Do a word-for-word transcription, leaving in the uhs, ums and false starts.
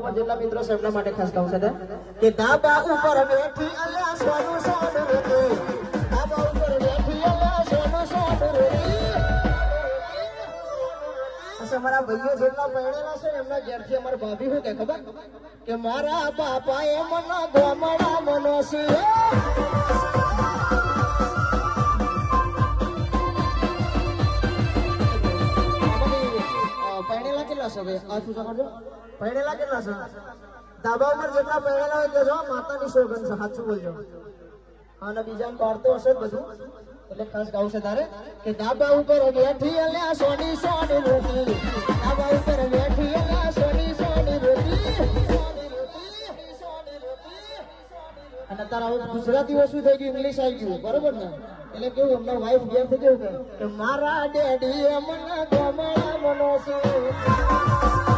પર જેટલા મિત્રો છે એમના માટે ખાસ કહું છે કે ધાબા ઉપર બેઠી અલ્યા સોનું સોનું રોટી, ધાબા ઉપર બેઠી અલ્યા સોનું સોનું રોટી. અમારા ભાઈઓ જેટલા પહેરેલા છે એમના ઘેરથી અમારા ભાભી શું કે ખબર કે મારા બાપાએ મને ગોમડા મનોસી પહેરેલા કેટલા છે ભાઈ આ શું સમજો પહેરેલા કેટલા છે ધાબા ઉપર જેટલા પહેરેલા હોય તે જો માતાની સોગન છે સાચું બોલજો. અને બીજા બાર તો હશે જ બધું એટલે ખાસ ગાવું છે તારે કે ધાબા ઉપર બેઠી અલ્યા સોની સોની રોટી, ધાબા ઉપર બેઠી અલ્યા સોની સોની રોટી. અને તારા ગુજરાતીઓ શું થઈ ગયું ઇંગ્લિશ આવી ગયું બરોબર ને એટલે કેવું એમના વાઈફ ગેમ થઈ કેવું કે મારા ડેડી મને ગમણા મનો છે.